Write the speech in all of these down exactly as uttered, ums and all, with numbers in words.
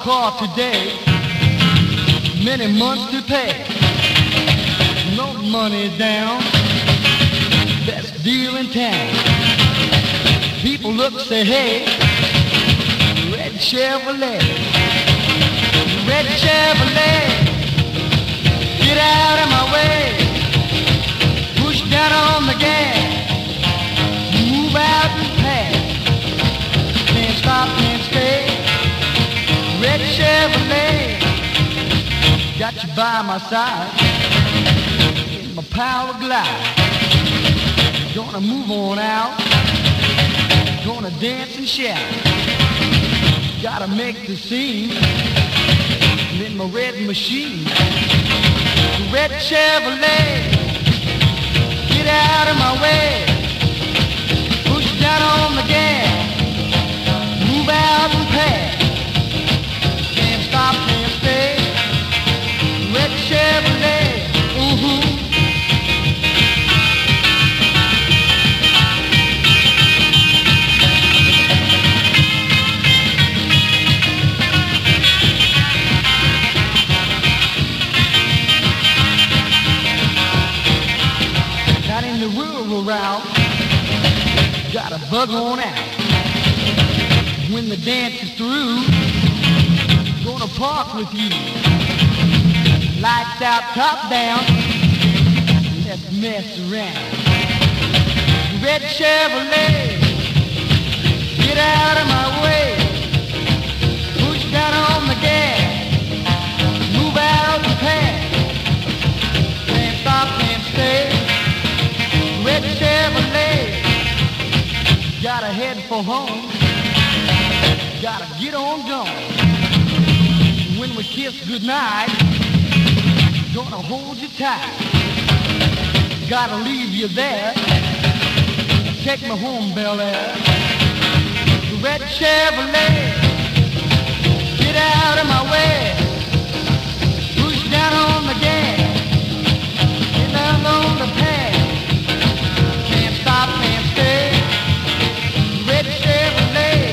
car today, many months to pay. No money down, best deal in town. People look, say, hey, red Chevrolet, red Chevrolet, get out of my way, push down on the gas, move out and pass, can't stop, can't stay, red Chevrolet, got you by my side, in my power glide, gonna move on out, gonna dance and shout, gotta make the scene, in my red machine, red Chevrolet, get out of my way, push down on the gas, move out and pass, can't stop, can't stay, red Chevrolet, ooh-hoo. Route, got a bug on out. When the dance is through, gonna park with you. Lights out, top down, let's mess around. Red Chevrolet, get out of my way, push down on the gas, move out and pass, can't stop, can't stay. Red Chevrolet, gotta head for home, gotta get on going. When we kiss goodnight, gonna hold you tight, gotta leave you there, take me home, Bel Air. Red Chevrolet, get out of my way, push down on the gas, get down on the path, stop, can't stay, red Chevrolet.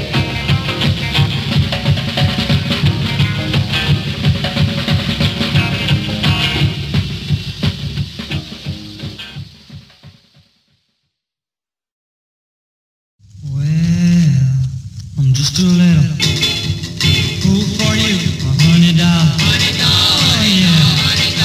Well, I'm just a little fool for you, a honey doll. Honey doll, oh, yeah. Honey doll.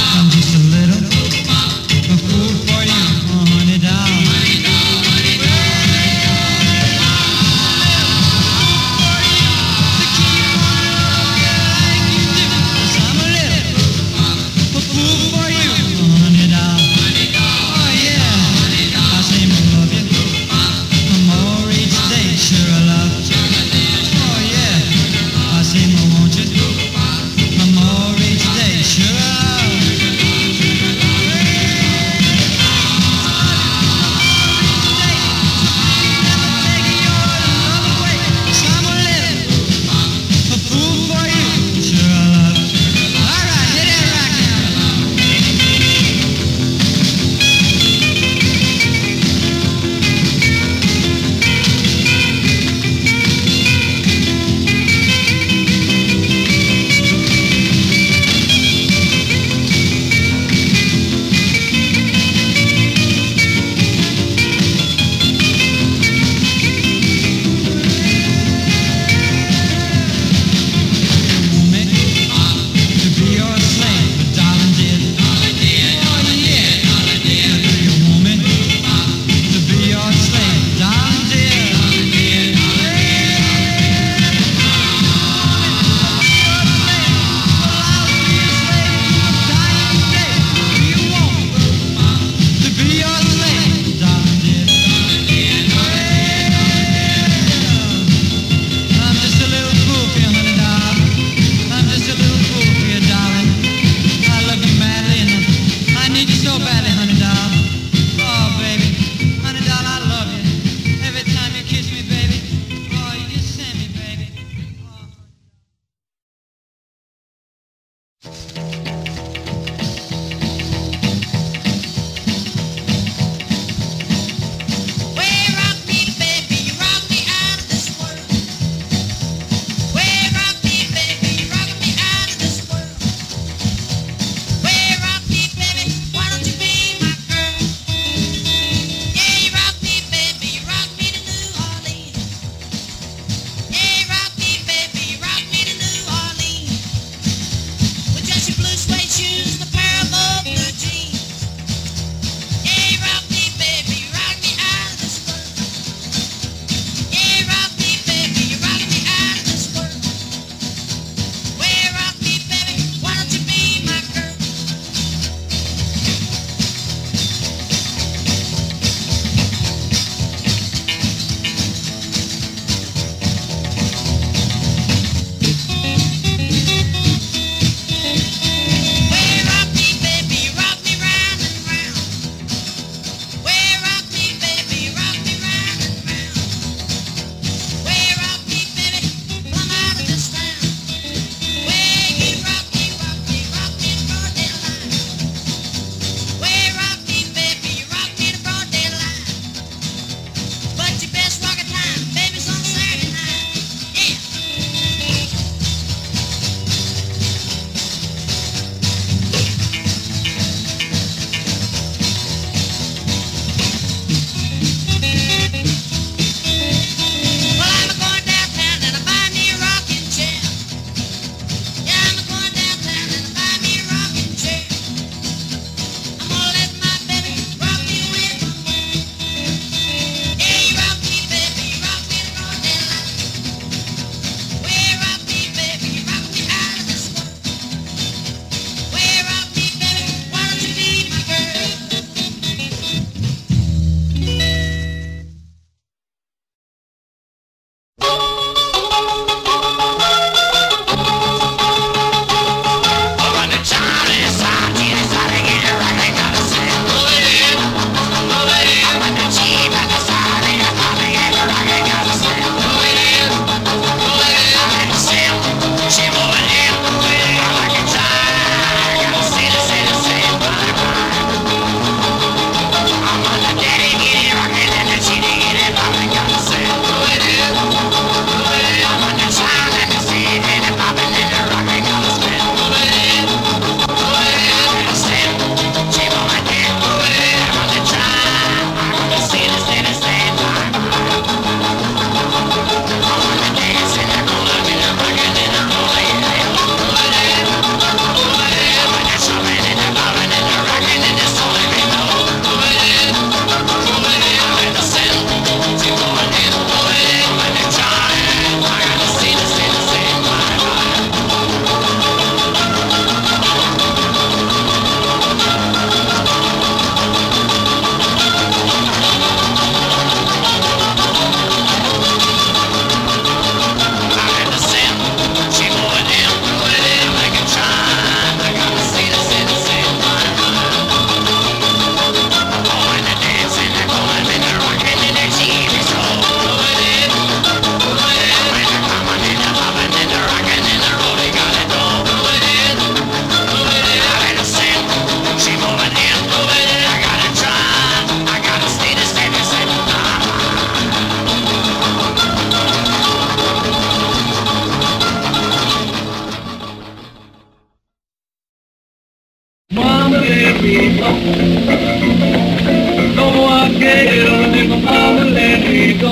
me home. No, I can't let my mama let me go.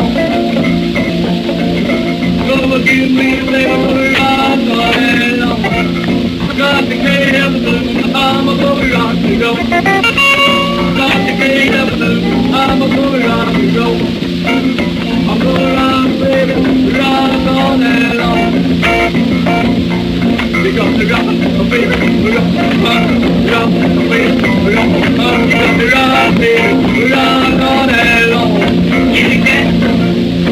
Go give me a little ride all day long. I got the key of the blue, I'm a boy rock to go. Got the key of the blue, I'm a boy rock to go. I'm gonna rock, baby, rock all day long. We got the rock, baby, we got the rock, baby, we got the rock, we got the rock, baby, we rock all day long. You can.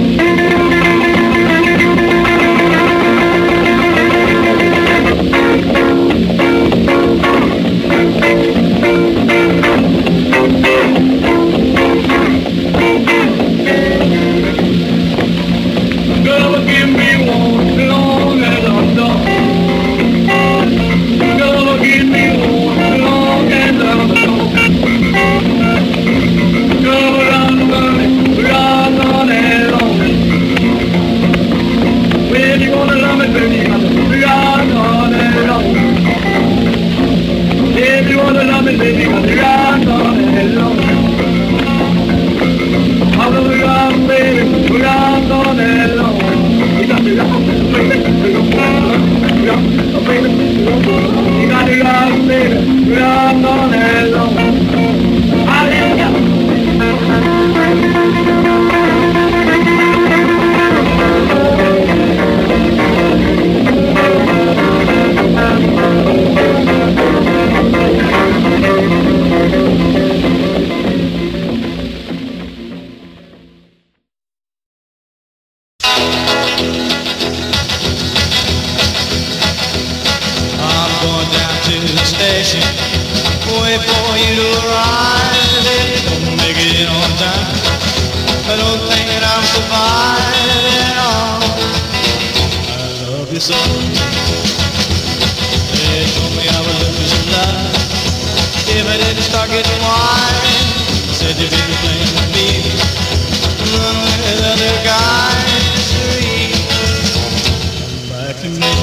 Girl, give me one long as I'm done. Girl, give me one long as I'm done. Girl, I'm running, run on and on. When you gonna love me, baby, run on and on. If you wanna love me, baby, run on and on. I'm gonna run, baby, run on and on. You got to rock, baby, you got to rock, baby, rock on and on. Hallelujah. Wait for you to arrive. If you don't make it on time, I don't think that I'm surviving all. I love you so. They told me I was looking so love. If I didn't start getting wine, said you'd be playing with me, run with other guys. Come back to me.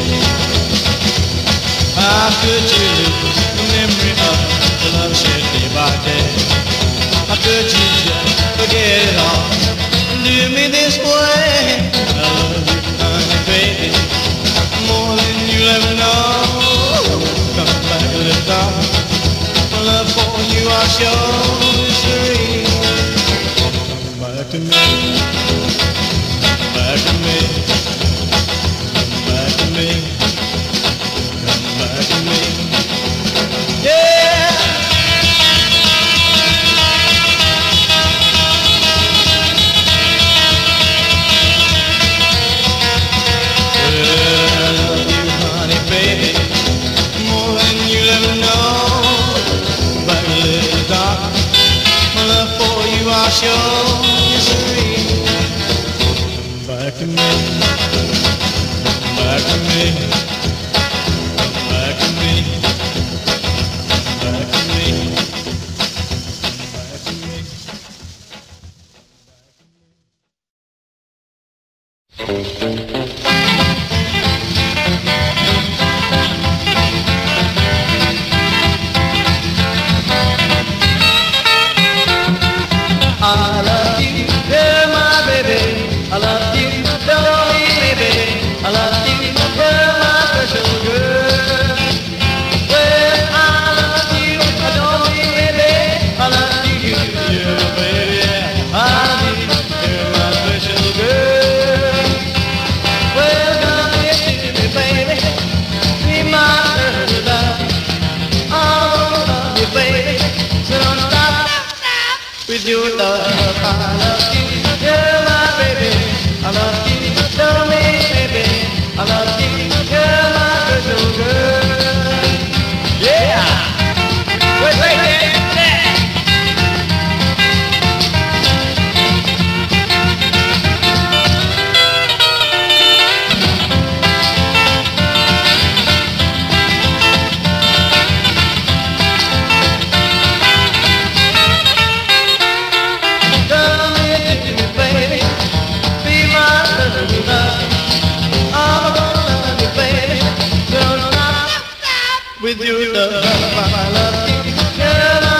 How could you lose the memory of the love shared day by day? How could you just forget it all and do me this way? I love you, honey, baby, more than you'll ever know. Come back, little darling, my love for you I'll show is free. Come back to me, come back to me, come back to me. Back to me, yeah. Well, I love you, honey, baby, more than you'll ever know. Back a little dark, my love for you I'll show you serene. Back to me, back to me. Back to me, back to me, back to me. I love you, you're my baby. I love you, don't leave me, baby. I love you, you're my special girl. Well, I love you, don't leave me, baby. I love you, you're my baby. I love you, you're my special girl. Well, come here to me, baby. Be my girl, love. I love you, baby. So don't stop with your love. I love you, you're my baby. I love you, tell me, baby. I love you, you're my special girl. Yeah! Wait, wait, wait, wait. Come here to me, baby. Be my little love. I'm gonna love you, baby. Don't stop with your love. I love you, girl.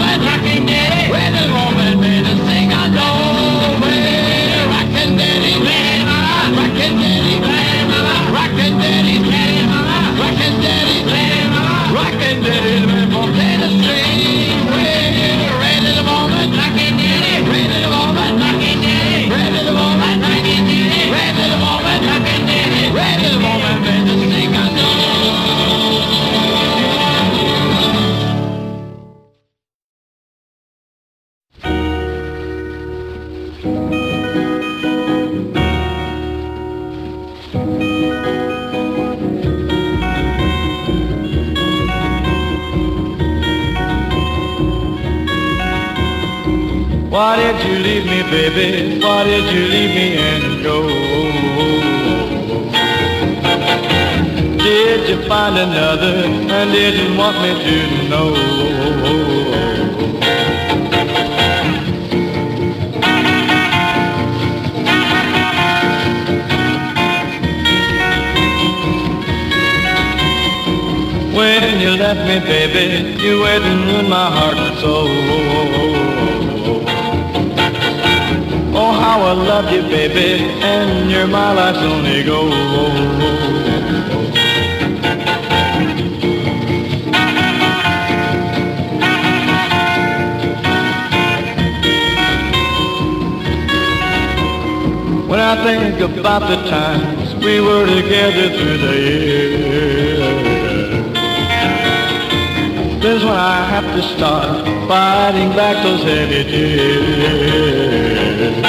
woman, rockin' daddy. Ready the woman, baby, sing along. Well, rockin' daddy, ready mama, rockin' daddy, ready mama, rockin' daddy, ready mama, rockin' daddy, ready mama, rockin' daddy, man, for play the string. Well, ready the woman, rockin' daddy, ready the woman, rockin' daddy, ready the woman, rockin' daddy, ready the woman, rockin' daddy, ready the woman, baby, sing along. Why did you leave me, baby? Why did you leave me and go? Did you find another and didn't want me to know? When you left me, baby, you went and ruined my heart and soul. Oh, how I love you, baby, and you're my life's only goal. When I think about the times we were together through the years, that's when I have to start fighting back those heavy tears.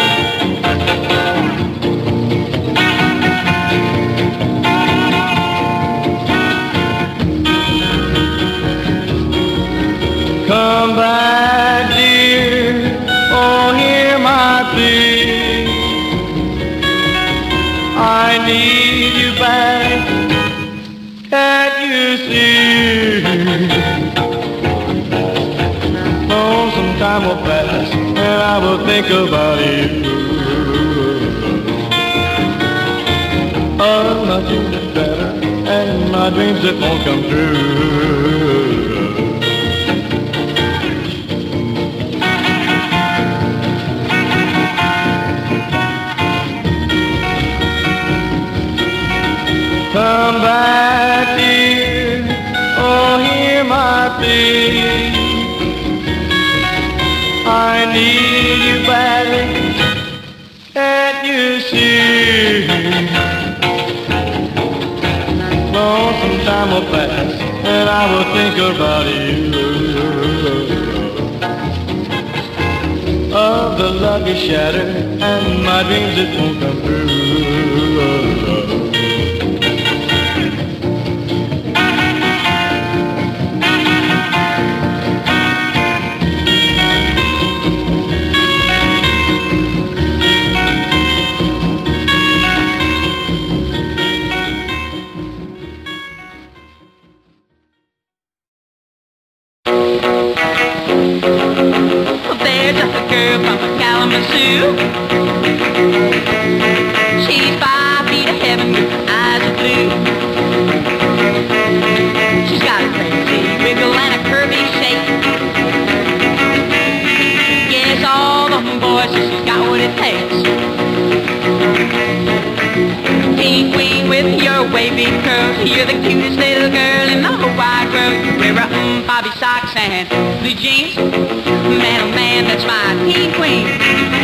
Come back, dear, oh, hear my plea. I need you back, can't you see? Oh, some time will pass, and I will think about you. Oh, nothing is better, and my dreams that won't come true. Come back, dear, oh, hear my plea. I need you badly, can't you see? Oh, some time will pass, and I will think about you. Of the love you shattered, and my dreams that won't come true. She's five feet of heaven with eyes of blue. She's got a crazy wiggle and a curvy shape. Yes, all the boys say she's got what it takes. Teen queen with your wavy curls, you're the cutest little girl in the whole wide world. You wear a um, bobby socks and blue jeans. Man, oh man, that's my teen queen.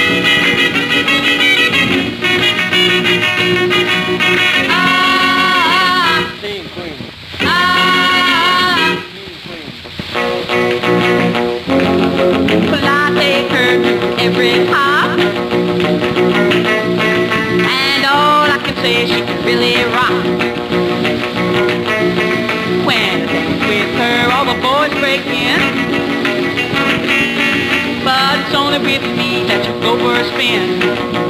Every hop, and all I can say is she can really rock. When I dance with her, all the boys break in, but it's only with me that you go for a spin.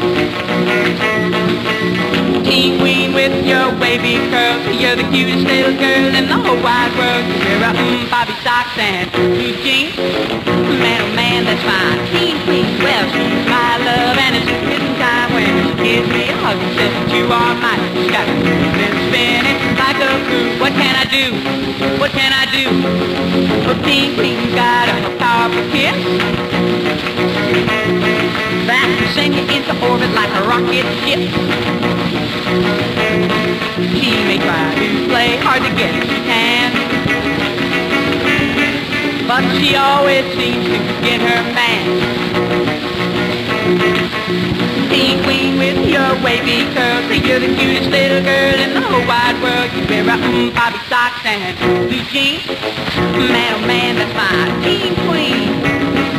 Teen queen with your wavy curls, you're the cutest little girl in the whole wide world. You wear a mm, bobby socks and blue jeans. Man, oh man, that's my teen queen. Well, she's my love, and it's a kissing time when she gives me a hug and says that you are mine. She's got a groove and spinning like a groove. What can I do? What can I do? Oh, Teen Queen got a powerful kiss that can send you into orbit like a rocket ship. She may try to play hard to get, she can, but she always seems to get her man. Teen Queen with your wavy curls, you're the cutest little girl in the whole wide world. You wear a mm, poppy socks and blue jeans. Man, oh man, that's my Teen Queen.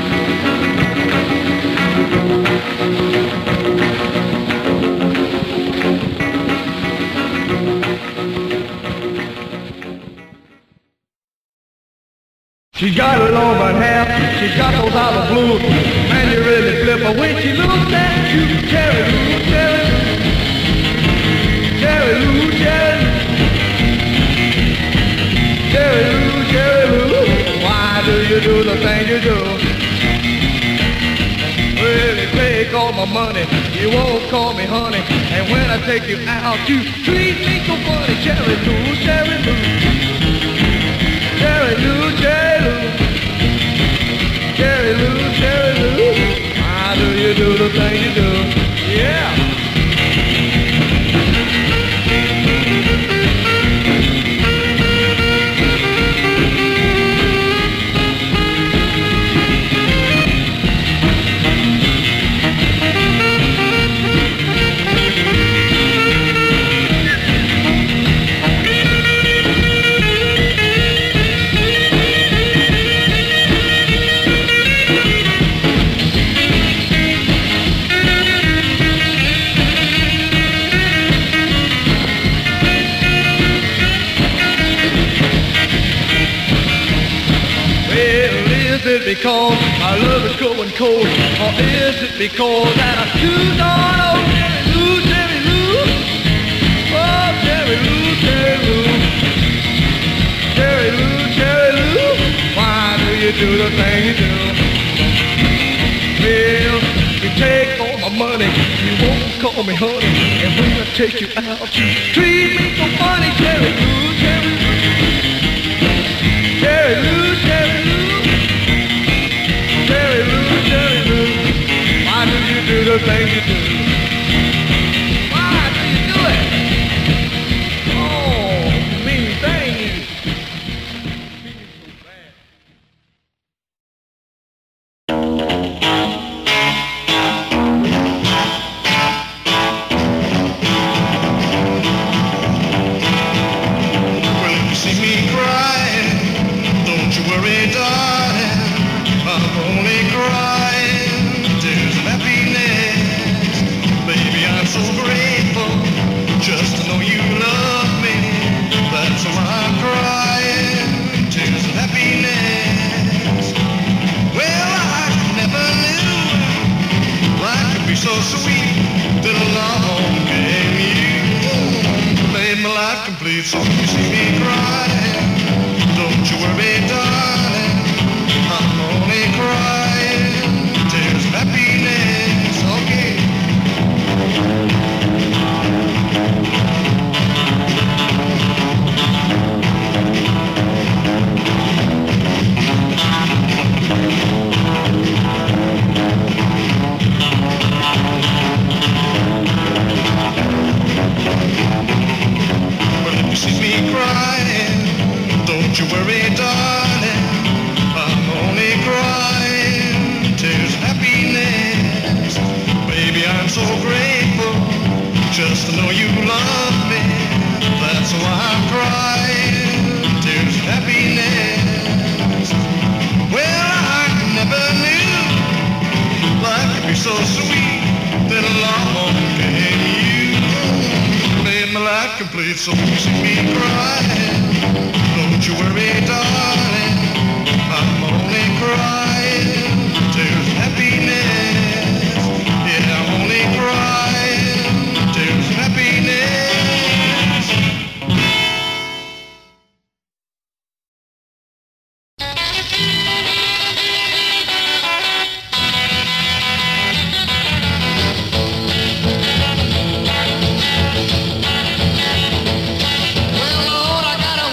She's got a long blonde hair, she's got those eyes of blue, man, you really flip her when she looks at you. Cherry Lou, Cherry Lou, Cherry Lou, Cherry Lou, Cherry Lou, Cherry Lou, why do you do the thing you do? Well, you take all my money, you won't call me honey, and when I take you out, you treat me so funny. Cherry Lou, Cherry Lou, Cherry Lou, Cherry Lou, Cherry Lou, Cherry Lou, why do you do the thing you do? Yeah. Because my love is going cold, or is it because that I'm too darn old? Cherry Lou, Cherry Lou, oh Cherry Lou, Cherry Lou, Cherry Lou, Cherry Lou, why do you do the thing you do? Well, you take all my money, you won't call me honey, and when I take you out, you treat me so funny. Cherry Lou, Cherry Lou, Cherry Lou, Cherry Lou, Cherry Lou, Cherry Lou, why do you do the thing you do? Why do you do it? Oh, you mean thing you. Well, if you see me crying, don't you worry, darling. I'm only crying tears of happiness. Baby, I'm so grateful just to know you love me. That's why I'm crying tears of happiness. Well, I never knew life could be so sweet till along came you. Made my life complete, so you see me crying. Don't you worry, darling. I'm only crying tears of happiness, okay. But if you see me crying, don't you worry, darling. I'm only crying tears of happiness. Baby, I'm so grateful just to know you love me. That's why I'm crying tears of happiness. Well, I never knew life could be so sweet. Then along came you, made my life complete. So you see me crying, don't you worry, darling. I'm only crying tears of happiness. Yeah, I'm only crying tears of happiness. Well, Lord, I got a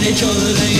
each other.